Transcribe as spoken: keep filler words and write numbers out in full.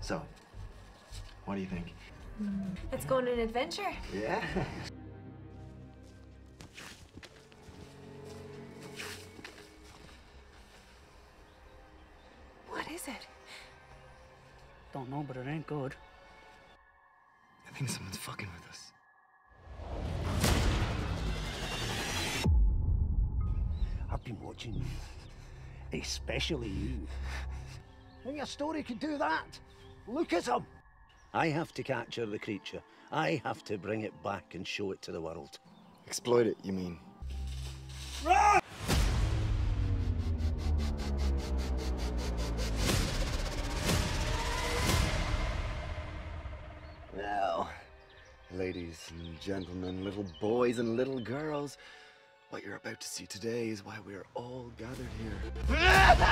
So, what do you think? Let's go on an adventure. Yeah. What is it? Don't know, but it ain't good. I think someone's fucking with us. I've been watching you. Especially you. Think your story could do that? Look at him! I have to capture the creature. I have to bring it back and show it to the world. Exploit it, you mean? Run! Now, ladies and gentlemen, little boys and little girls, what you're about to see today is why we are all gathered here.